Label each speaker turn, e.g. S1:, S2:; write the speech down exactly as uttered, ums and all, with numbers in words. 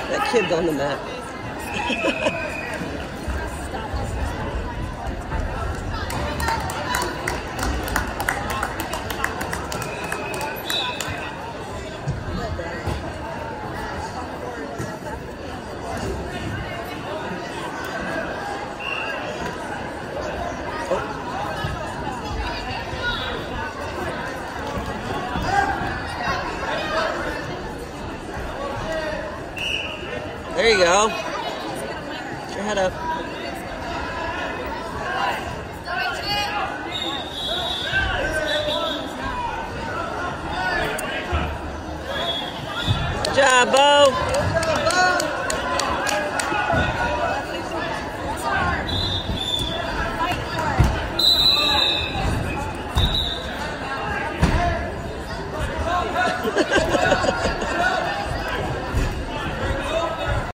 S1: That kid's on the mat. There you go. Get your head up. Good job, Beau.